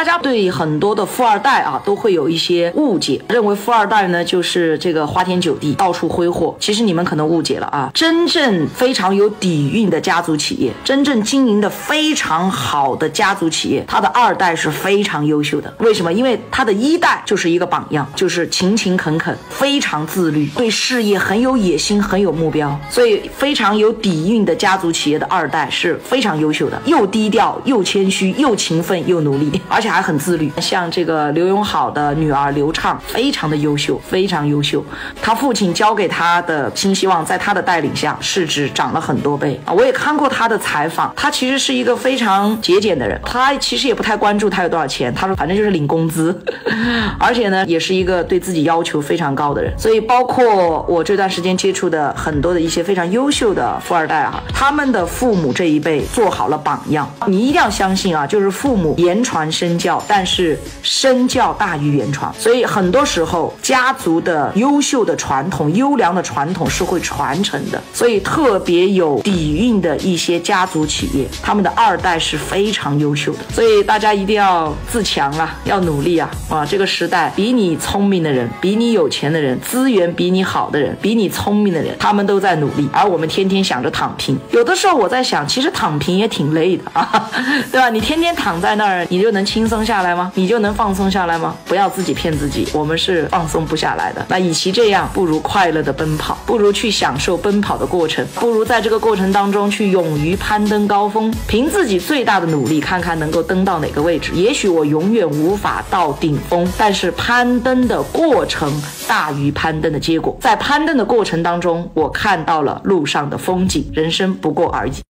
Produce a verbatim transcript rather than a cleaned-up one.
大家对很多的富二代啊都会有一些误解，认为富二代呢就是这个花天酒地，到处挥霍。其实你们可能误解了啊，真正非常有底蕴的家族企业，真正经营的非常好的家族企业，他的二代是非常优秀的。为什么？因为他的一代就是一个榜样，就是勤勤恳恳，非常自律，对事业很有野心，很有目标，所以非常有底蕴的家族企业的二代是非常优秀的，又低调又谦虚又勤奋又努力，而且还很自律。像这个刘永好的女儿刘畅非常的优秀，非常优秀，他父亲交给他的新希望在他的带领下市值涨了很多倍啊！我也看过他的采访，他其实是一个非常节俭的人，他其实也不太关注他有多少钱，他说反正就是领工资，而且呢也是一个对自己要求非常高的人。所以包括我这段时间接触的很多的一些非常优秀的富二代啊，他们的父母这一辈做好了榜样。你一定要相信啊，就是父母言传身教，但是身教大于言传，所以很多时候家族的优秀的传统，优良的传统是会传承的。所以特别有底蕴的一些家族企业，他们的二代是非常优秀的。所以大家一定要自强啊，要努力啊！啊，这个时代比你聪明的人，比你有钱的人，资源比你好的人，比你聪明的人，他们都在努力，而我们天天想着躺平。有的时候我在想，其实躺平也挺累的啊，对吧？你天天躺在那儿，你就能轻松下来吗？你就能放松下来吗？不要自己骗自己，我们是放松不下来的。那与其这样，不如快乐的奔跑，不如去享受奔跑的过程，不如在这个过程当中去勇于攀登高峰，凭自己最大的努力，看看能够登到哪个位置。也许我永远无法到顶峰，但是攀登的过程大于攀登的结果。在攀登的过程当中，我看到了路上的风景，人生不过而已。